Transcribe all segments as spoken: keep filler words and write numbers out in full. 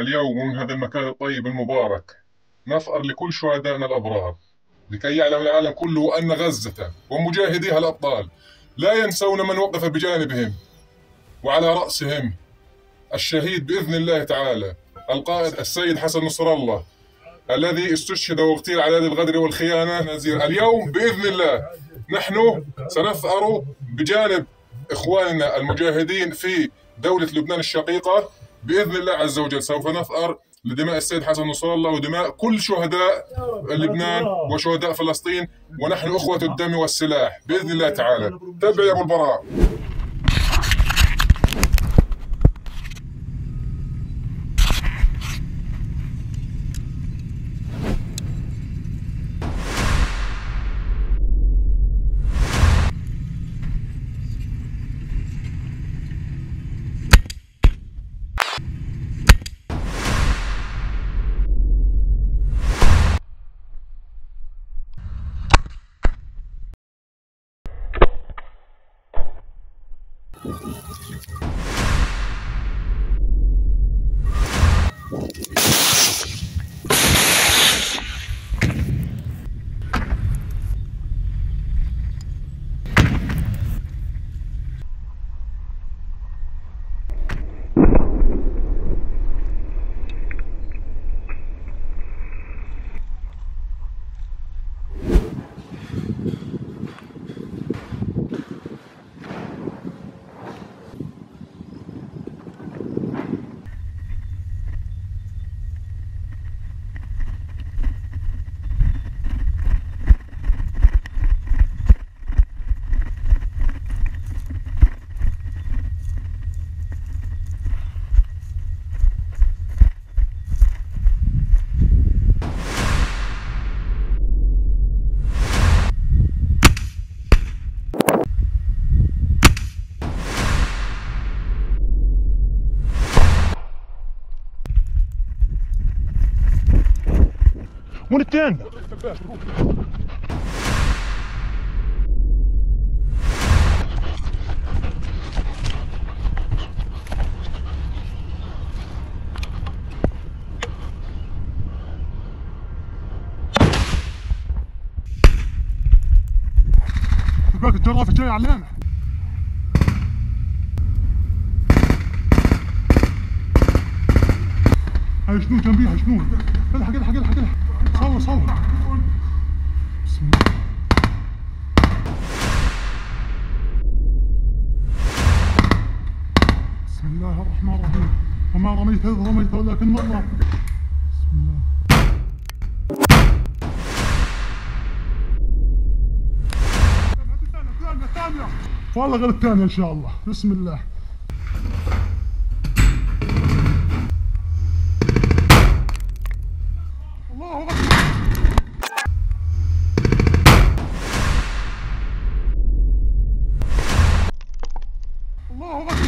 اليوم من هذا المكان الطيب المبارك نثأر لكل شهدائنا الأبرار، لكي يعلم العالم كله أن غزة ومجاهديها الأبطال لا ينسون من وقف بجانبهم، وعلى رأسهم الشهيد بإذن الله تعالى القائد السيد حسن نصر الله الذي استشهد واغتيل على يد الغدر والخيانة. اليوم بإذن الله نحن سنثأر بجانب إخواننا المجاهدين في دولة لبنان الشقيقة بإذن الله عز وجل. سوف نثأر لدماء السيد حسن نصر الله ودماء كل شهداء لبنان وشهداء فلسطين، ونحن أخوة الدم والسلاح بإذن الله تعالى. تبع يا أبو البراء. وين التاني؟ باقي الجرافة جاي علينا. هاي شنو جنبيها شنو؟ الحق الحق الحق الحق صور صور. بسم الله. بسم الله الرحمن الرحيم. وما رميت إذ رميت ولكن الله. بسم الله. الثانية الثانية والله غير الثانية إن شاء الله. بسم الله. الله أكبر. الله أكبر.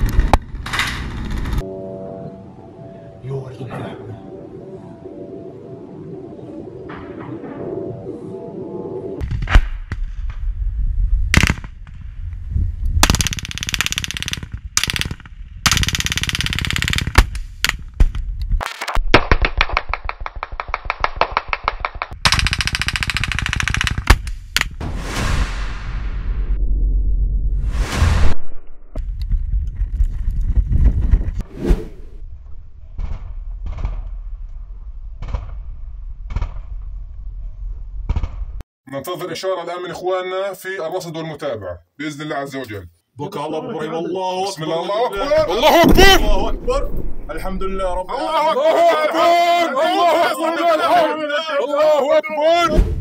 ننتظر إشارة الآن من إخواننا في الرصد والمتابعة بإذن الله عز وجل. بك الله أبو إبراهيم. الله بسم الله. الله أكبر. الله أكبر. الله أكبر. الحمد لله رب العالمين. الله أكبر. الله أكبر. الله أكبر. الله أكبر.